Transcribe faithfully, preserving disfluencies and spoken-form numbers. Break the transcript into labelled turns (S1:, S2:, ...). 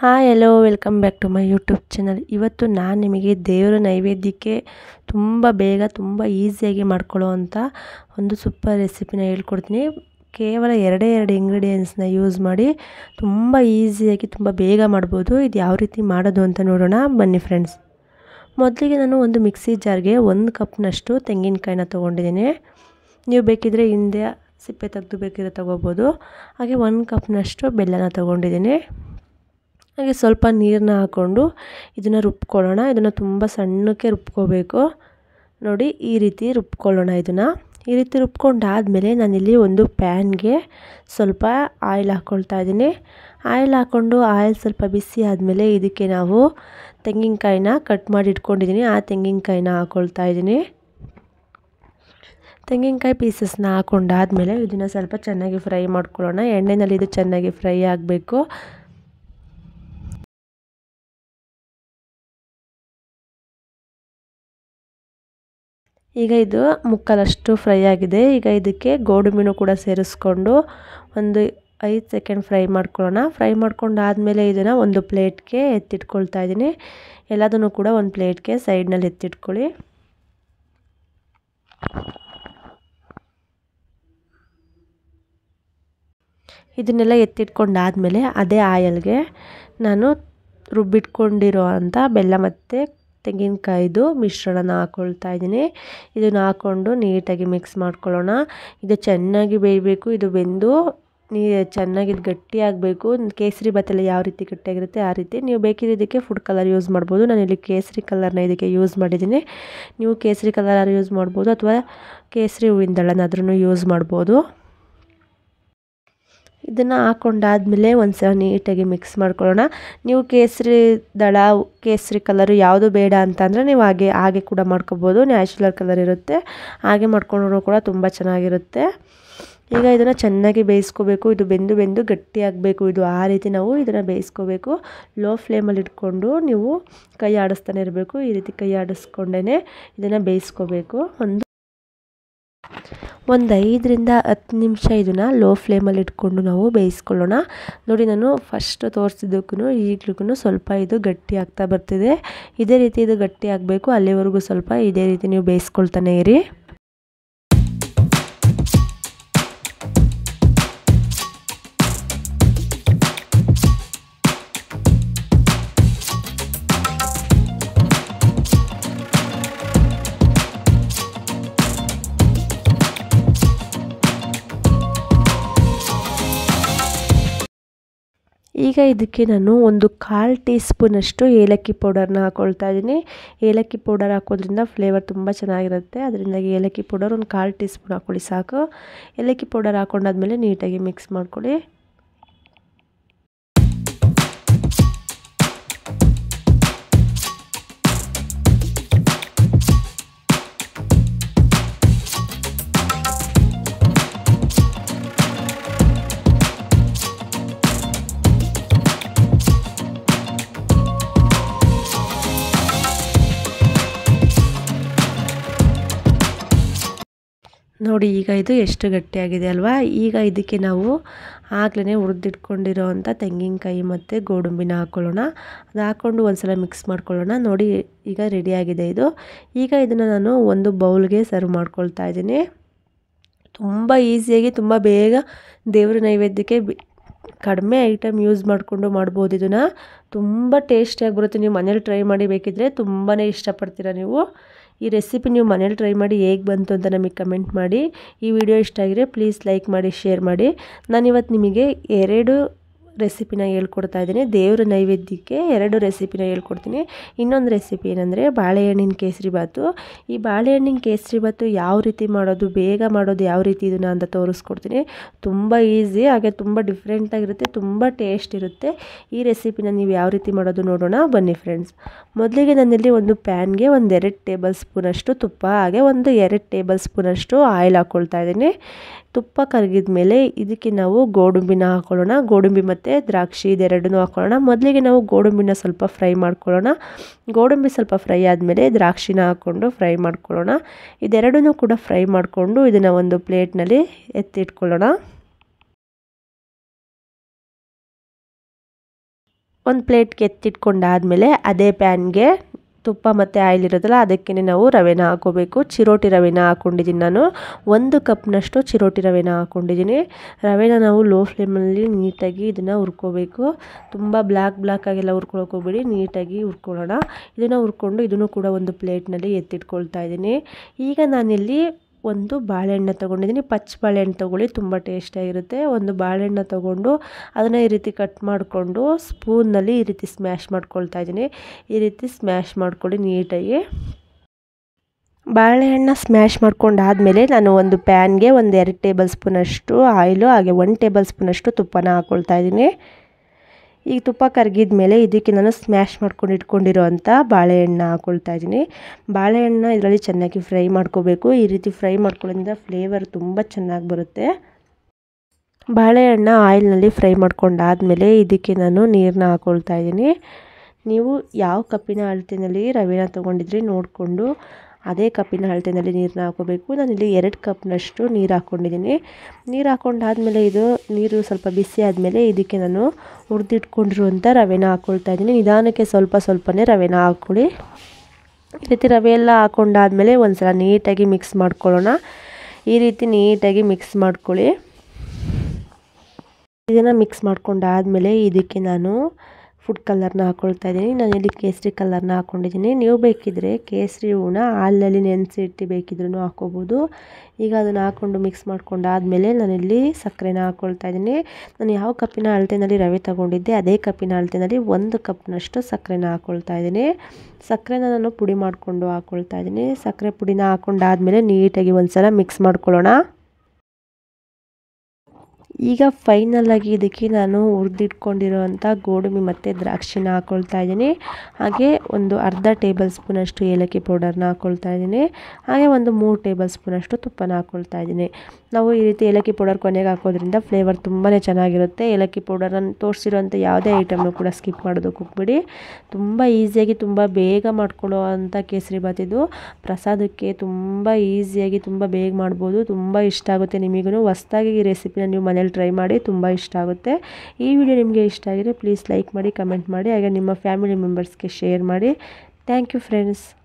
S1: Hi hello welcome back to my YouTube channel. ಇವತ್ತು ನಾನು ನಿಮಗೆ ದೇವರ ನೈವೇದ್ಯಕ್ಕೆ ತುಂಬ ಬೇಗ ತುಂಬ ಈಸಿಯಾಗಿ ಮಾಡ್ಕೊಳ್ಳೋ ಅಂಥ ಒಂದು ಸೂಪರ್ ರೆಸಿಪಿನ ಹೇಳ್ಕೊಡ್ತೀನಿ. ಕೇವಲ ಎರಡೇ ಎರಡು ಇಂಗ್ರೀಡಿಯೆಂಟ್ಸ್ನ ಯೂಸ್ ಮಾಡಿ ತುಂಬ ಈಸಿಯಾಗಿ ತುಂಬ ಬೇಗ ಮಾಡ್ಬೋದು. ಇದು ಯಾವ ರೀತಿ ಮಾಡೋದು ಅಂತ ನೋಡೋಣ ಬನ್ನಿ ಫ್ರೆಂಡ್ಸ್. ಮೊದಲಿಗೆ ನಾನು ಒಂದು ಮಿಕ್ಸಿ ಜಾರ್ಗೆ ಒಂದು ಕಪ್ನಷ್ಟು ತೆಂಗಿನಕಾಯಿನ ತೊಗೊಂಡಿದ್ದೀನಿ. ನೀವು ಬೇಕಿದ್ದರೆ ಹಿಂದೆ ಸಿಪ್ಪೆ ತೆಗೆದು ಬೇಕಿದ್ರೆ ತೊಗೋಬೋದು. ಹಾಗೆ ಒಂದು ಕಪ್ನಷ್ಟು ಬೆಲ್ಲನ ತೊಗೊಂಡಿದ್ದೀನಿ. ಹಾಗೆ ಸ್ವಲ್ಪ ನೀರನ್ನ ಹಾಕ್ಕೊಂಡು ಇದನ್ನು ರುಬ್ಕೊಳ್ಳೋಣ. ಇದನ್ನು ತುಂಬ ಸಣ್ಣಕ್ಕೆ ರುಬ್ಕೋಬೇಕು. ನೋಡಿ ಈ ರೀತಿ ರುಬ್ಕೊಳ್ಳೋಣ. ಇದನ್ನು ಈ ರೀತಿ ರುಬ್ಕೊಂಡಾದಮೇಲೆ ನಾನಿಲ್ಲಿ ಒಂದು ಪ್ಯಾನ್ಗೆ ಸ್ವಲ್ಪ ಆಯಿಲ್ ಹಾಕ್ಕೊಳ್ತಾ ಇದ್ದೀನಿ. ಆಯಿಲ್ ಹಾಕ್ಕೊಂಡು ಆಯಿಲ್ ಸ್ವಲ್ಪ ಬಿಸಿ ಆದಮೇಲೆ ಇದಕ್ಕೆ ನಾವು ತೆಂಗಿನಕಾಯಿನ ಕಟ್ ಮಾಡಿ ಇಟ್ಕೊಂಡಿದ್ದೀನಿ. ಆ ತೆಂಗಿನಕಾಯಿನ ಹಾಕ್ಕೊಳ್ತಾ ಇದ್ದೀನಿ. ತೆಂಗಿನಕಾಯಿ ಪೀಸಸ್ನ ಹಾಕ್ಕೊಂಡಾದಮೇಲೆ ಇದನ್ನು ಸ್ವಲ್ಪ ಚೆನ್ನಾಗಿ ಫ್ರೈ ಮಾಡ್ಕೊಳ್ಳೋಣ. ಎಣ್ಣೆಯಲ್ಲಿ ಇದು ಚೆನ್ನಾಗಿ ಫ್ರೈ ಆಗಬೇಕು. ಈಗ ಇದು ಮುಕ್ಕಾಲಷ್ಟು ಫ್ರೈ ಆಗಿದೆ. ಈಗ ಇದಕ್ಕೆ ಗೋಡಂಬಿನೂ ಕೂಡ ಸೇರಿಸ್ಕೊಂಡು ಒಂದು ಐದು ಸೆಕೆಂಡ್ ಫ್ರೈ ಮಾಡ್ಕೊಳ್ಳೋಣ. ಫ್ರೈ ಮಾಡ್ಕೊಂಡಾದಮೇಲೆ ಇದನ್ನು ಒಂದು ಪ್ಲೇಟ್ಗೆ ಎತ್ತಿಟ್ಕೊಳ್ತಾ ಇದ್ದೀನಿ. ಎಲ್ಲದನ್ನು ಕೂಡ ಒಂದು ಪ್ಲೇಟ್ಗೆ ಸೈಡ್ನಲ್ಲಿ ಎತ್ತಿಟ್ಕೊಳ್ಳಿ. ಇದನ್ನೆಲ್ಲ ಎತ್ತಿಟ್ಕೊಂಡಾದಮೇಲೆ ಅದೇ ಆಯಲ್ಗೆ ನಾನು ರುಬ್ಬಿಟ್ಕೊಂಡಿರೋ ಅಂಥ ಬೆಲ್ಲ ಮತ್ತು ತೆಂಗಿನಕಾಯಿದು ಮಿಶ್ರಣನ ಹಾಕ್ಕೊಳ್ತಾ ಇದ್ದೀನಿ. ಇದನ್ನು ಹಾಕ್ಕೊಂಡು ನೀಟಾಗಿ ಮಿಕ್ಸ್ ಮಾಡ್ಕೊಳ್ಳೋಣ. ಇದು ಚೆನ್ನಾಗಿ ಬೇಯಬೇಕು. ಇದು ಬೆಂದು ನೀ ಚೆನ್ನಾಗಿ ಇದು ಗಟ್ಟಿಯಾಗಬೇಕು. ಕೇಸರಿ ಭಾತಲ್ಲಿ ಯಾವ ರೀತಿ ಗಟ್ಟಿಯಾಗಿರುತ್ತೆ ಆ ರೀತಿ. ನೀವು ಬೇಕಿದ್ರೆ ಇದಕ್ಕೆ ಫುಡ್ ಕಲರ್ ಯೂಸ್ ಮಾಡ್ಬೋದು. ನಾನಿಲ್ಲಿ ಕೇಸರಿ ಕಲರ್ನ ಇದಕ್ಕೆ ಯೂಸ್ ಮಾಡಿದ್ದೀನಿ. ನೀವು ಕೇಸರಿ ಕಲರ್ ಯೂಸ್ ಮಾಡ್ಬೋದು ಅಥವಾ ಕೇಸರಿ ಹೂವಿನ ದಳನಾದ್ರೂ ಯೂಸ್ ಮಾಡ್ಬೋದು. ಇದನ್ನು ಹಾಕ್ಕೊಂಡಾದ್ಮೇಲೆ ಒಂದು ಸಲ ನೀಟಾಗಿ ಮಿಕ್ಸ್ ಮಾಡ್ಕೊಳ್ಳೋಣ. ನೀವು ಕೇಸರಿ ದಳ ಕೇಸರಿ ಕಲರು ಯಾವುದು ಬೇಡ ಅಂತಂದರೆ ನೀವು ಹಾಗೆ ಹಾಗೆ ಕೂಡ ಮಾಡ್ಕೊಬೋದು. ನ್ಯಾಚುರಲ್ ಕಲರ್ ಇರುತ್ತೆ, ಹಾಗೆ ಮಾಡ್ಕೊಂಡ್ರೂ ಕೂಡ ತುಂಬ ಚೆನ್ನಾಗಿರುತ್ತೆ. ಈಗ ಇದನ್ನು ಚೆನ್ನಾಗಿ ಬೇಯಿಸ್ಕೋಬೇಕು. ಇದು ಬೆಂದು ಬೆಂದು ಗಟ್ಟಿಯಾಗಬೇಕು. ಇದು ಆ ರೀತಿ ನಾವು ಇದನ್ನು ಬೇಯಿಸ್ಕೋಬೇಕು. ಲೋ ಫ್ಲೇಮಲ್ಲಿ ಇಟ್ಕೊಂಡು ನೀವು ಕೈ ಆಡಿಸ್ತಾನೆ ಇರಬೇಕು. ಈ ರೀತಿ ಕೈ ಆಡಿಸ್ಕೊಂಡೇ ಇದನ್ನು ಬೇಯಿಸ್ಕೋಬೇಕು. ಒಂದು ಒಂದು ಐದರಿಂದ ಹತ್ತು ನಿಮಿಷ ಇದನ್ನು ಲೋ ಫ್ಲೇಮಲ್ಲಿ ಇಟ್ಕೊಂಡು ನಾವು ಬೇಯಿಸ್ಕೊಳ್ಳೋಣ. ನೋಡಿ, ನಾನು ಫಸ್ಟ್ ತೋರಿಸಿದ್ದಕ್ಕೂ ಈಗ್ಲೂ ಸ್ವಲ್ಪ ಇದು ಗಟ್ಟಿ ಆಗ್ತಾ ಬರ್ತಿದೆ. ಇದೇ ರೀತಿ ಇದು ಗಟ್ಟಿ ಆಗಬೇಕು. ಅಲ್ಲಿವರೆಗೂ ಸ್ವಲ್ಪ ಇದೇ ರೀತಿ ನೀವು ಬೇಯಿಸ್ಕೊಳ್ತಾನೆ ಇರಿ. ಈಗ ಇದಕ್ಕೆ ನಾನು ಒಂದು ಕಾಲು ಟೀ ಸ್ಪೂನಷ್ಟು ಏಲಕ್ಕಿ ಪೌಡರ್ನ ಹಾಕ್ಕೊಳ್ತಾ ಇದ್ದೀನಿ. ಏಲಕ್ಕಿ ಪೌಡರ್ ಹಾಕೋದ್ರಿಂದ ಫ್ಲೇವರ್ ತುಂಬ ಚೆನ್ನಾಗಿರುತ್ತೆ. ಅದರಿಂದಾಗಿ ಏಲಕ್ಕಿ ಪೌಡರ್ ಒಂದು ಕಾಲು ಟೀ ಸ್ಪೂನ್ ಹಾಕ್ಕೊಳ್ಳಿ ಸಾಕು. ಏಲಕ್ಕಿ ಪೌಡರ್ ಹಾಕ್ಕೊಂಡಾದ್ಮೇಲೆ ನೀಟಾಗಿ ಮಿಕ್ಸ್ ಮಾಡ್ಕೊಳ್ಳಿ. ನೋಡಿ, ಈಗ ಇದು ಎಷ್ಟು ಗಟ್ಟಿಯಾಗಿದೆ ಅಲ್ವಾ. ಈಗ ಇದಕ್ಕೆ ನಾವು ಆಗಲೇ ಹುರಿದಿಟ್ಕೊಂಡಿರೋ ಅಂಥ ತೆಂಗಿನಕಾಯಿ ಮತ್ತು ಗೋಡಂಬಿನ ಹಾಕ್ಕೊಳ್ಳೋಣ. ಅದು ಹಾಕ್ಕೊಂಡು ಒಂದು ಸಲ ಮಿಕ್ಸ್ ಮಾಡ್ಕೊಳ್ಳೋಣ. ನೋಡಿ, ಈಗ ರೆಡಿಯಾಗಿದೆ ಇದು. ಈಗ ಇದನ್ನು ನಾನು ಒಂದು ಬೌಲ್ಗೆ ಸರ್ವ್ ಮಾಡ್ಕೊಳ್ತಾ ಇದ್ದೀನಿ. ತುಂಬ ಈಸಿಯಾಗಿ ತುಂಬ ಬೇಗ ದೇವ್ರ ನೈವೇದ್ಯಕ್ಕೆ ಕಡಿಮೆ ಐಟಮ್ ಯೂಸ್ ಮಾಡಿಕೊಂಡು ಮಾಡ್ಬೋದು. ಇದನ್ನು ತುಂಬ ಟೇಸ್ಟಿಯಾಗಿ ಬರುತ್ತೆ. ನೀವು ಮನೇಲಿ ಟ್ರೈ ಮಾಡಿ, ಬೇಕಿದ್ದರೆ ತುಂಬಾ ಇಷ್ಟಪಡ್ತೀರ ನೀವು. ಈ ರೆಸಿಪಿ ನೀವು ಮನೇಲಿ ಟ್ರೈ ಮಾಡಿ ಹೇಗೆ ಬಂತು ಅಂತ ನಮಗೆ ಕಮೆಂಟ್ ಮಾಡಿ. ಈ ವಿಡಿಯೋ ಇಷ್ಟ ಆಗಿದ್ರೆ ಪ್ಲೀಸ್ ಲೈಕ್ ಮಾಡಿ, ಶೇರ್ ಮಾಡಿ. ನಾನಿವತ್ತು ನಿಮಗೆ ಎರಡು ರೆಸಿಪಿನ ಹೇಳ್ಕೊಡ್ತಾ ಇದ್ದೀನಿ. ದೇವರ ನೈವೇದ್ಯಕ್ಕೆ ಎರಡು ರೆಸಿಪಿನ ಹೇಳ್ಕೊಡ್ತೀನಿ. ಇನ್ನೊಂದು ರೆಸಿಪಿ ಏನಂದರೆ ಬಾಳೆಹಣ್ಣಿನ ಕೇಸರಿ ಬಾತು. ಈ ಬಾಳೆಹಣ್ಣಿನ ಕೇಸರಿ ಬಾತು ಯಾವ ರೀತಿ ಮಾಡೋದು, ಬೇಗ ಮಾಡೋದು ಯಾವ ರೀತಿ ಇದನ್ನು ಅಂತ ತೋರಿಸ್ಕೊಡ್ತೀನಿ. ತುಂಬ ಈಸಿ, ಹಾಗೆ ತುಂಬ ಡಿಫ್ರೆಂಟಾಗಿರುತ್ತೆ, ತುಂಬ ಟೇಸ್ಟ್ ಇರುತ್ತೆ. ಈ ರೆಸಿಪಿನ ನೀವು ಯಾವ ರೀತಿ ಮಾಡೋದು ನೋಡೋಣ ಬನ್ನಿ ಫ್ರೆಂಡ್ಸ್. ಮೊದಲಿಗೆ ನಾನಿಲ್ಲಿ ಒಂದು ಪ್ಯಾನ್ಗೆ ಒಂದು ಎರಡು ಟೇಬಲ್ ಸ್ಪೂನಷ್ಟು ತುಪ್ಪ, ಹಾಗೆ ಒಂದು ಎರಡು ಟೇಬಲ್ ಸ್ಪೂನಷ್ಟು ಆಯಿಲ್ ಹಾಕ್ಕೊಳ್ತಾ ಇದ್ದೀನಿ. ತುಪ್ಪ ಕರಗಿದ ಮೇಲೆ ಇದಕ್ಕೆ ನಾವು ಗೋಡಂಬಿನ ಹಾಕ್ಕೊಳ್ಳೋಣ. ಗೋಡಂಬಿ ಮತ್ತು ದ್ರಾಕ್ಷಿ ಇದೆರಡನ್ನೂ ಹಾಕ್ಕೊಳ್ಳೋಣ. ಮೊದಲಿಗೆ ನಾವು ಗೋಡಂಬಿನ ಸ್ವಲ್ಪ ಫ್ರೈ ಮಾಡ್ಕೊಳ್ಳೋಣ. ಗೋಡಂಬಿ ಸ್ವಲ್ಪ ಫ್ರೈ ಆದಮೇಲೆ ದ್ರಾಕ್ಷಿನ ಹಾಕ್ಕೊಂಡು ಫ್ರೈ ಮಾಡ್ಕೊಳ್ಳೋಣ. ಇದೆರಡನ್ನೂ ಕೂಡ ಫ್ರೈ ಮಾಡಿಕೊಂಡು ಇದನ್ನು ಒಂದು ಪ್ಲೇಟ್ನಲ್ಲಿ ಎತ್ತಿಟ್ಕೊಳ್ಳೋಣ. ಒಂದು ಪ್ಲೇಟ್ಗೆ ಎತ್ತಿಟ್ಕೊಂಡಾದಮೇಲೆ ಅದೇ ಪ್ಯಾನ್ಗೆ ತುಪ್ಪ ಮತ್ತು ಆಯಿಲ್ ಇರೋದಲ್ಲ ಅದಕ್ಕೆ ನಾವು ರವೆನ ಹಾಕೋಬೇಕು. ಚಿರೋಟಿ ರವೆನ ಹಾಕ್ಕೊಂಡಿದ್ದೀನಿ ನಾನು. ಒಂದು ಕಪ್ನಷ್ಟು ಚಿರೋಟಿ ರವೆನ ಹಾಕ್ಕೊಂಡಿದ್ದೀನಿ. ರವೆನ ನಾವು ಲೋ ಫ್ಲೇಮಲ್ಲಿ ನೀಟಾಗಿ ಇದನ್ನು ಹುರ್ಕೋಬೇಕು. ತುಂಬ ಬ್ಲ್ಯಾಕ್ ಬ್ಲ್ಯಾಕ್ ಆಗೆಲ್ಲ ಹುರ್ಕೊಳಕ್ಕೆ ಹೋಗ್ಬೇಡಿ, ನೀಟಾಗಿ ಹುರ್ಕೊಳ್ಳೋಣ. ಇದನ್ನು ಹುರ್ಕೊಂಡು ಇದನ್ನು ಕೂಡ ಒಂದು ಪ್ಲೇಟ್ನಲ್ಲಿ ಎತ್ತಿಟ್ಕೊಳ್ತಾ ಇದ್ದೀನಿ. ಈಗ ನಾನಿಲ್ಲಿ ಒಂದು ಬಾಳೆಹಣ್ಣು ತೊಗೊಂಡಿದ್ದೀನಿ. ಪಚ್ಚ ಬಾಳೆಹಣ್ಣು ತೊಗೊಳ್ಳಿ, ತುಂಬ ಟೇಸ್ಟಿಯಾಗಿರುತ್ತೆ. ಒಂದು ಬಾಳೆಹಣ್ಣು ತೊಗೊಂಡು ಅದನ್ನು ಈ ರೀತಿ ಕಟ್ ಮಾಡಿಕೊಂಡು ಸ್ಪೂನ್ನಲ್ಲಿ ಈ ರೀತಿ ಸ್ಮ್ಯಾಶ್ ಮಾಡ್ಕೊಳ್ತಾ ಇದ್ದೀನಿ. ಈ ರೀತಿ ಸ್ಮ್ಯಾಶ್ ಮಾಡ್ಕೊಳ್ಳಿ ನೀಟಾಗಿ. ಬಾಳೆಹಣ್ಣು ಸ್ಮ್ಯಾಶ್ ಮಾಡ್ಕೊಂಡಾದಮೇಲೆ ನಾನು ಒಂದು ಪ್ಯಾನ್ಗೆ ಒಂದು ಎರಡು ಟೇಬಲ್ ಸ್ಪೂನಷ್ಟು ಆಯಿಲು ಹಾಗೆ ಒಂದು ಟೇಬಲ್ ಸ್ಪೂನಷ್ಟು ತುಪ್ಪನ ಹಾಕ್ಕೊಳ್ತಾ ಇದ್ದೀನಿ. ಈಗ ತುಪ್ಪ ಕರಗಿದ ಮೇಲೆ ಇದಕ್ಕೆ ನಾನು ಸ್ಮ್ಯಾಶ್ ಮಾಡ್ಕೊಂಡು ಇಟ್ಕೊಂಡಿರೋ ಅಂಥ ಬಾಳೆಹಣ್ಣು ಹಾಕ್ಕೊಳ್ತಾ ಇದ್ದೀನಿ. ಬಾಳೆಹಣ್ಣು ಇದರಲ್ಲಿ ಚೆನ್ನಾಗಿ ಫ್ರೈ ಮಾಡ್ಕೋಬೇಕು. ಈ ರೀತಿ ಫ್ರೈ ಮಾಡ್ಕೊಳ್ಳೋದ್ರಿಂದ ಫ್ಲೇವರ್ ತುಂಬ ಚೆನ್ನಾಗಿ ಬರುತ್ತೆ. ಬಾಳೆಹಣ್ಣು ಆಯಿಲ್ನಲ್ಲಿ ಫ್ರೈ ಮಾಡ್ಕೊಂಡಾದಮೇಲೆ ಇದಕ್ಕೆ ನಾನು ನೀರನ್ನ ಹಾಕ್ಕೊಳ್ತಾ ಇದ್ದೀನಿ. ನೀವು ಯಾವ ಕಪ್ಪಿನ ಅಳತೆಯಲ್ಲಿ ರವೆನ ತೊಗೊಂಡಿದ್ರಿ ನೋಡಿಕೊಂಡು ಅದೇ ಕಪ್ಪಿನ ಅಳತೆಯಲ್ಲಿ ನೀರನ್ನ ಹಾಕೋಬೇಕು. ನಾನಿಲ್ಲಿ ಎರಡು ಕಪ್ನಷ್ಟು ನೀರು ಹಾಕ್ಕೊಂಡಿದ್ದೀನಿ. ನೀರು ಹಾಕ್ಕೊಂಡಾದಮೇಲೆ ಇದು ನೀರು ಸ್ವಲ್ಪ ಬಿಸಿ ಆದಮೇಲೆ ಇದಕ್ಕೆ ನಾನು ಹುರಿದಿಟ್ಕೊಂಡಿರುವಂಥ ರವೆನ ಹಾಕ್ಕೊಳ್ತಾ ಇದ್ದೀನಿ. ನಿಧಾನಕ್ಕೆ ಸ್ವಲ್ಪ ಸ್ವಲ್ಪನೇ ರವೆನ ಹಾಕ್ಕೊಳ್ಳಿ. ಈ ರೀತಿ ರವೆ ಎಲ್ಲ ಹಾಕ್ಕೊಂಡಾದಮೇಲೆ ಒಂದು ಸಲ ನೀಟಾಗಿ ಮಿಕ್ಸ್ ಮಾಡ್ಕೊಳ್ಳೋಣ. ಈ ರೀತಿ ನೀಟಾಗಿ ಮಿಕ್ಸ್ ಮಾಡ್ಕೊಳ್ಳಿ. ಇದನ್ನು ಮಿಕ್ಸ್ ಮಾಡ್ಕೊಂಡಾದಮೇಲೆ ಇದಕ್ಕೆ ನಾನು ಫುಡ್ ಕಲರ್ನ ಹಾಕ್ಕೊಳ್ತಾ ಇದ್ದೀನಿ. ನಾನಿಲ್ಲಿ ಕೇಸರಿ ಕಲರ್ನ ಹಾಕ್ಕೊಂಡಿದ್ದೀನಿ. ನೀವು ಬೇಕಿದ್ದರೆ ಕೇಸರಿ ಹೂವನ್ನ ಹಾಲಿನಲ್ಲಿ ನೆನೆಸಿ ಇಟ್ಟು ಬೇಕಿದ್ರೂ ಹಾಕ್ಕೋಬೋದು. ಈಗ ಅದನ್ನು ಹಾಕ್ಕೊಂಡು ಮಿಕ್ಸ್ ಮಾಡ್ಕೊಂಡಾದಮೇಲೆ ನಾನಿಲ್ಲಿ ಸಕ್ಕರೆನ ಹಾಕ್ಕೊಳ್ತಾ ಇದ್ದೀನಿ. ನಾನು ಯಾವ ಕಪ್ಪಿನ ಅಳತೆಯಲ್ಲಿ ರವೆ ತೊಗೊಂಡಿದ್ದೆ ಅದೇ ಕಪ್ಪಿನ ಅಳತೆಯಲ್ಲಿ ಒಂದು ಕಪ್ನಷ್ಟು ಸಕ್ಕರೆನ ಹಾಕ್ಕೊಳ್ತಾ ಇದ್ದೀನಿ. ಸಕ್ಕರೆನ ನಾನು ಪುಡಿ ಮಾಡಿಕೊಂಡು ಹಾಕ್ಕೊಳ್ತಾ ಇದ್ದೀನಿ. ಸಕ್ಕರೆ ಪುಡಿನ ಹಾಕ್ಕೊಂಡಾದಮೇಲೆ ನೀಟಾಗಿ ಒಂದು ಸಲ ಮಿಕ್ಸ್ ಮಾಡ್ಕೊಳ್ಳೋಣ. ಈಗ ಫೈನಲಾಗಿ ಇದಕ್ಕೆ ನಾನು ಹುರಿದಿಟ್ಕೊಂಡಿರೋವಂಥ ಗೋಡಂಬಿ ಮತ್ತು ದ್ರಾಕ್ಷಿನ ಹಾಕ್ಕೊಳ್ತಾ ಇದ್ದೀನಿ. ಹಾಗೆ ಒಂದು ಅರ್ಧ ಟೇಬಲ್ ಸ್ಪೂನಷ್ಟು ಏಲಕ್ಕಿ ಪೌಡರ್ನ ಹಾಕ್ಕೊಳ್ತಾ ಇದ್ದೀನಿ. ಹಾಗೆ ಒಂದು ಮೂರು ಟೇಬಲ್ ಸ್ಪೂನಷ್ಟು ತುಪ್ಪನ ಹಾಕ್ಕೊಳ್ತಾ ಇದ್ದೀನಿ. ನಾವು ಈ ರೀತಿ ಏಲಕ್ಕಿ ಪೌಡರ್ ಕೊನೆಗೆ ಹಾಕೋದ್ರಿಂದ ಫ್ಲೇವರ್ ತುಂಬಾ ಚೆನ್ನಾಗಿರುತ್ತೆ. ಏಲಕ್ಕಿ ಪೌಡರನ್ನು ತೋರಿಸಿರೋಂಥ ಯಾವುದೇ ಐಟಮ್ನು ಕೂಡ ಸ್ಕಿಪ್ ಮಾಡೋದಕ್ಕೆ ಹೋಗ್ಬೇಡಿ. ತುಂಬ ಈಸಿಯಾಗಿ ತುಂಬ ಬೇಗ ಮಾಡ್ಕೊಳ್ಳೋ ಅಂಥ ಕೇಸರಿಬಾತ್ ಇದು. ಪ್ರಸಾದಕ್ಕೆ ತುಂಬ ಈಸಿಯಾಗಿ ತುಂಬ ಬೇಗ ಮಾಡ್ಬೋದು. ತುಂಬ ಇಷ್ಟ ಆಗುತ್ತೆ ನಿಮಗೂ. ಹೊಸ್ದಾಗಿ ಈ ರೆಸಿಪಿನ ನೀವು ಮನೇಲಿ ಟ್ರೈ ಮಾಡಿ, ತುಂಬ ಇಷ್ಟ ಆಗುತ್ತೆ. ಈ ವಿಡಿಯೋ ನಿಮಗೆ ಇಷ್ಟ ಆಗಿದೆ ಪ್ಲೀಸ್ ಲೈಕ್ ಮಾಡಿ, ಕಮೆಂಟ್ ಮಾಡಿ, ಹಾಗೆ ನಿಮ್ಮ ಫ್ಯಾಮಿಲಿ ಮೆಂಬರ್ಸ್ಗೆ ಶೇರ್ ಮಾಡಿ. Thank you friends.